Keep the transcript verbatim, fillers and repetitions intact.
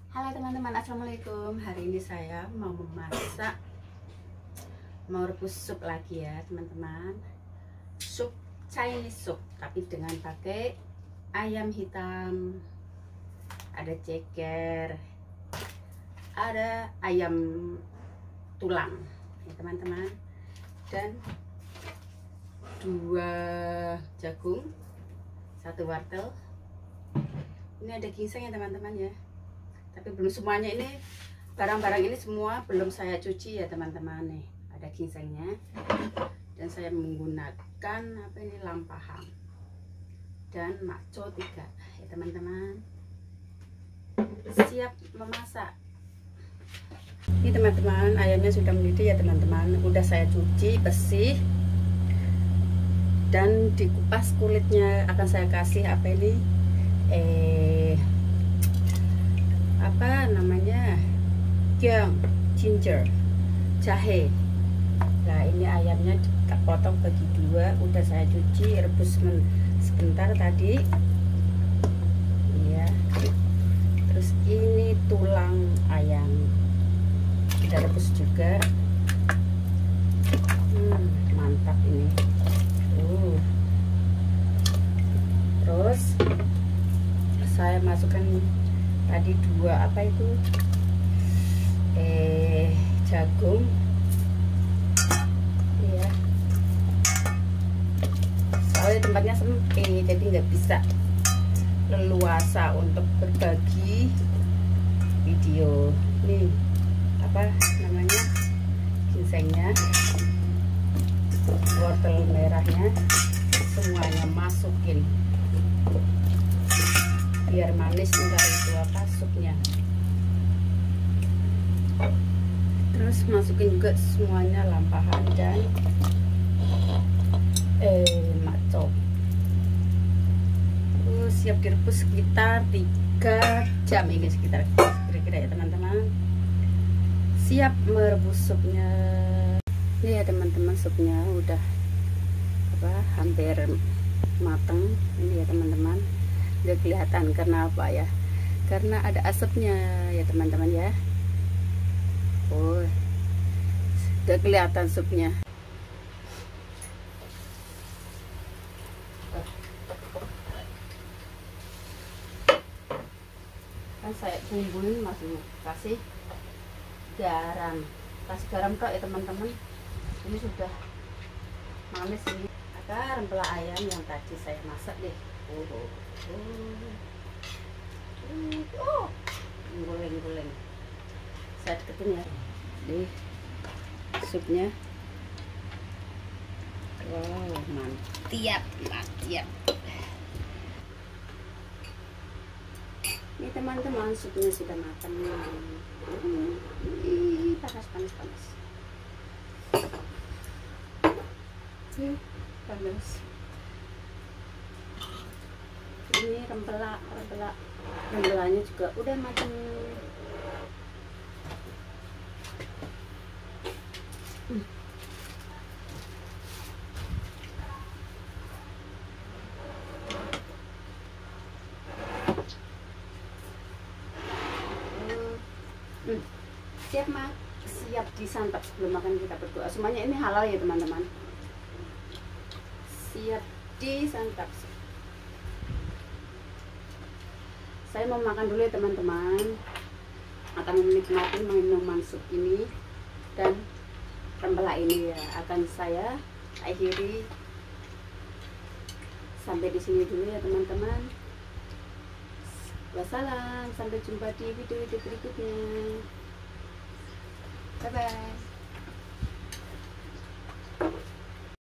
Halo teman-teman, assalamualaikum. Hari ini saya mau memasak, mau rebus sup lagi ya teman-teman. Sup Chinese soup, tapi dengan pakai ayam hitam, ada ceker, ada ayam tulang ya teman-teman, dan dua jagung, satu wortel. Ini ada ginseng ya teman-teman ya, tapi belum semuanya. Ini barang-barang ini semua belum saya cuci ya teman-teman. Nih ada ginsengnya, dan saya menggunakan apa ini, lampahang dan makco tiga ya teman-teman. Siap memasak. Ini teman-teman, ayamnya sudah mendidih ya teman-teman, udah saya cuci bersih dan dikupas kulitnya. Akan saya kasih apa ini, eh apa namanya, yang ginger, jahe. Nah ini ayamnya kita potong bagi dua, udah saya cuci, rebus sebentar tadi ya. Terus ini tulang ayam kita rebus juga. hmm, mantap ini. uh. Terus saya masukkan tadi dua apa itu, eh jagung ya. Soalnya tempatnya sempit, jadi nggak bisa leluasa untuk berbagi video. Nih apa namanya, ginsengnya, wortel merahnya, semuanya masukin biar manis enggak itu apa supnya. Terus masukin juga semuanya lampahan dan eh makco. Terus siap direbus sekitar tiga jam ini, sekitar kira-kira ya teman-teman. Siap merebus supnya. Ini ya teman-teman, supnya udah apa hampir matang ini ya teman-teman. Udah kelihatan karena apa ya, karena ada asapnya ya teman-teman ya. Oh, udah kelihatan supnya. Kan saya bumbuin, masih kasih garam, kasih garam kok ya teman-teman. Ini sudah manis ini. Ada rempela ayam yang tadi saya masak deh. Oh, oh, oh, goreng-goreng. Saya deketin ya, nih supnya. Wow, mantap, mantap. Ini teman-teman, supnya sudah matang. Ih, panas, panas, panas. Hmm, panas. Ini rempela, rempela, rempelanya juga udah matang. Hmm. Hmm. Siap mak, siap disantap sebelum makan. Kita berdoa semuanya. Ini halal ya teman-teman. Siap disantap. Saya mau makan dulu ya teman-teman. Akan menikmati minuman sup ini dan rempela ini ya. Akan saya akhiri sampai di sini dulu ya teman-teman. Wassalam, sampai jumpa di video-video berikutnya. Bye bye.